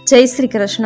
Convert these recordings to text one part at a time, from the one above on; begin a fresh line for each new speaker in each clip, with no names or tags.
जय श्री कृष्ण।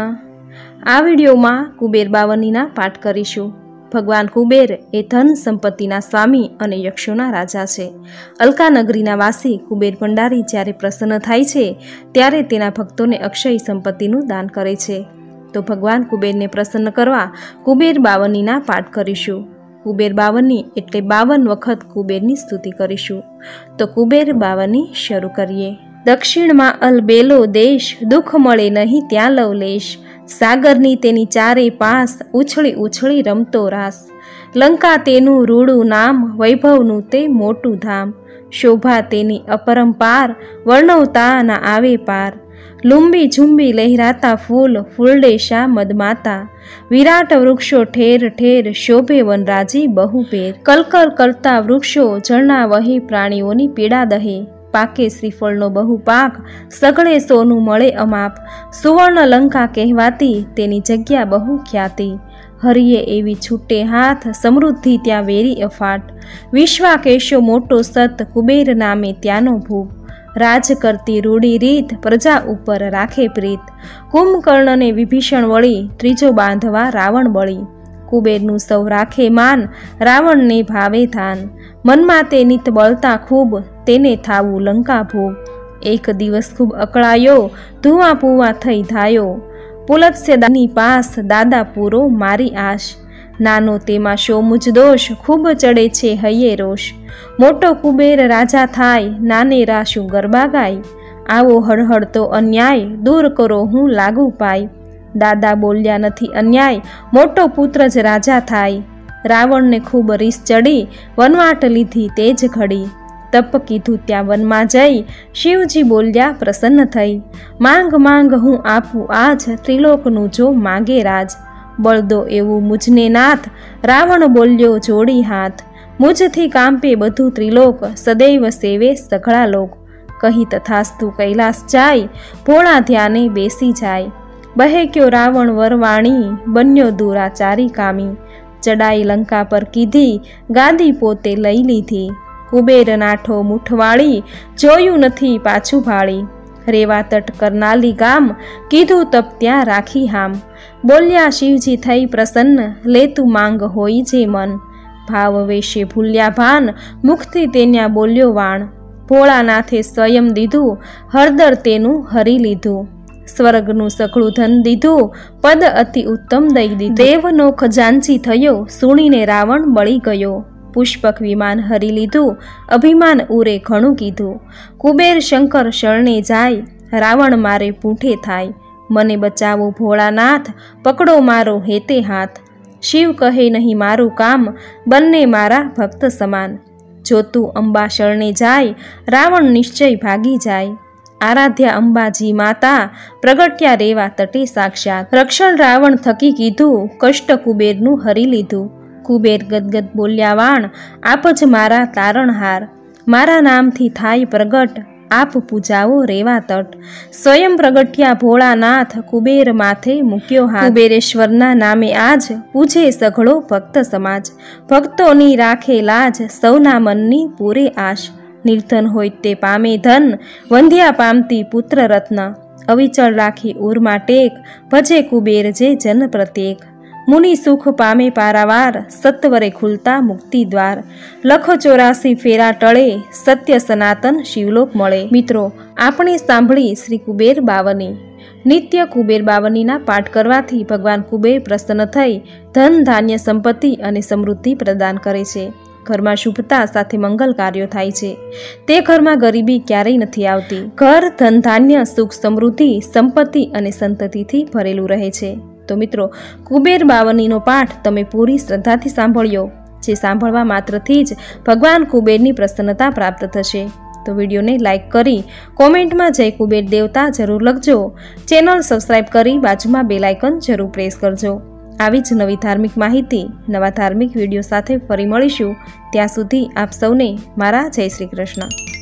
आ विडियो में कुबेर बावनीना पाठ करीशुं। भगवान कुबेर ए धन संपत्तिना स्वामी अने यक्षोना राजा छे। अलका नगरीना वासी कुबेर भंडारी ज्यारे प्रसन्न थाय छे त्यारे तेना भक्तोने अक्षय संपत्तिनुं दान करे छे। तो भगवान कुबेरने प्रसन्न करवा कुबेर बावनीना पाठ करीशुं। कुबेर बावनी एटले 52 वखत कुबेरनी स्तुति करीशुं। तो कुबेर बावनी शरू करीए। दक्षिण में अलबेलो देश, दुख मळे नहीं त्यां लवलेश। सागरनी तेनी चारे पास, उछળી उछળી रमतो रास। लंका तेनु रूडू नाम, वैभवनु ते मोटू धाम। शोभा तेनी अपरंपार, वर्णवता ना आवे पार। लुंबी झुंबी लहराता फूल, फूलडेशा मदमाता। विराट वृक्षो ठेर ठेर, शोभे वनराजी बहुपेर। कलकल करता वृक्षो, झरना वही प्राणीओनी पीड़ा दहे। पाके श्रीफळनो बहु पाक, सगळे सोनू मळे अमाप। सुवर्ण लंका कहवाती, तेनी जग्या बहु ख्याति। हरिये एवी छूटे हाथ, समृद्धि त्यां वेरी अफाट। विश्वाकेशो मोटो सत, कुबेर नामे त्यानो भूप। राज करती रूढ़ी रीत, प्रजा उपर राखे प्रीत। कुंभकर्ण ने विभीषण वળી, त्रीजो बांधवा रावण बળી। कुबेरनु सौ राखे मान, रावण ने भावे थान। मनमा ते नित बळता खूब, तेने थावू लंका भूप। एक दिवस खूब अकळायो, धुआं पुआ थई धायो। पुलत्स्य दानी पास, दादा पूरो मारी आश। नानो तेमा शो मुझ दोष, खूब चढ़े छे हये रोष। मोटो कुबेर राजा थाय, नाने राशु गरबा गाय। आवो हड़हड़तो अन्याय, दूर करो हूँ लागू पाय। दादा बोल्या नथी अन्याय, मोटो पुत्र ज राजा थाय। रावण ने खूब रीस चढ़ी, वनवाट लीधी तेज घड़ी। तप कीधु त्या वन में जई, शिवजी बोल्या प्रसन्न थई। मांग मांग हूँ आपू आज, त्रिलोकनु जो मांगे राज। बळ दो एवं मुझने नाथ, रावण बोल्यो जोड़ी हाथ। मुझथी कांपे बधु त्रिलोक, सदैव सेवे सघळा लोक। कही तथास्तु कैलास जाय, भोळा ध्याने बेसी जाय। बहे क्यो रावण वरवाणी, बन्यो दुराचारी कामी। चढ़ाई लंका पर कीधी, गादी पोते लई लीधी। कुबेर नाठो मुठवाड़ी, जोयू नथी पाछू भाड़ी। रेवा तट करनाली गाम, कीधु तप त्यां राखी हाम। बोल्या शिवजी थई प्रसन्न, लेतु मांग होई जे मन। भाव वेशे भूल्या भान, मुखथी तेन्या बोल्यो वाण। भोळानाथे स्वयं दीधु, हरदर तेनु हरी लीधु। स्वर्गनु सघळुं धन दीधु, पद अति उत्तम दई दीधु। देवनो खजांची थयो, सुणीने रावण बळी गयो। पुष्पक विमान हरी लीधु, अभिमान उरे घणुं कीधु। कुबेर शंकर शरणे जाय, रावण मारे पूंठे थाय। मने बचावो भोळानाथ, पकड़ो मारो हेते हाथ। शिव कहे नहीं मारू काम, बन्ने मारा भक्त समान। जो तू अंबा शरणे जाय, रावण निश्चय भागी जाय। आराध्या अंबाजी माता, प्रगट्या रेवा तटे साक्षात। रक्षण रावण थकी कीधु, कष्ट कुबेरनु हरी लीधु। कुबेर गदगद बोल्या वाण, आप ज मारा तारणहार। मारा नामथी थाय प्रगट, आप पूजावो रेवा तट। स्वयं प्रगट्या भोळानाथ, कुबेर माथे मूक्यो हाथ। कुबेरेश्वरना नामे आज, पूजे सघळो भक्त समाज। भक्तोनी राखे लाज, सौना मननी पूरे आश। निर्धन होय ते पामे धन, वंध्या पामती पुत्र रत्न। अविचल राखी उर्मा टेक, भजे कुबेर जे जन प्रत्येक। मुनि सुख पामे पारावार, सत्वरे खुलता मुक्ति द्वार। लख 84 फेरा टळे, सत्य सनातन शिवलोक मळे। मित्रों, आपणे सांभळी श्री कुबेर बावनी। नित्य कुबेर बावनीना पाठ करवाथी भगवान कुबेर प्रसन्न थई धन धान्य संपत्ति अने समृद्धि प्रदान करे छे। घरमां शुभता साथे मंगल कार्यो थाय छे। ते घरमां गरीबी क्यारेय नथी आवती। घर धन धान्य सुख समृद्धि संपत्ति अने संततिथी भरेलुं रहे छे। तो मित्रों, कुबेर बावनीनो पाठ तमे पूरी श्रद्धाथी सांभळ्यो, जे सांभळवा मात्रथी ज भगवान कुबेरनी प्रसन्नता प्राप्त थशे। तो विडियोने लाइक करी कॉमेंट में जय कुबेर देवता जरूर लखजो। चेनल सब्सक्राइब करी बाजुमां बेल आइकन जरूर प्रेस करजो। આવી જ નવી ધાર્મિક માહિતી નવા ધાર્મિક વિડીયો સાથે ફરી મળીશું। ત્યાં સુધી આપ સૌને મારા જય શ્રી કૃષ્ણ।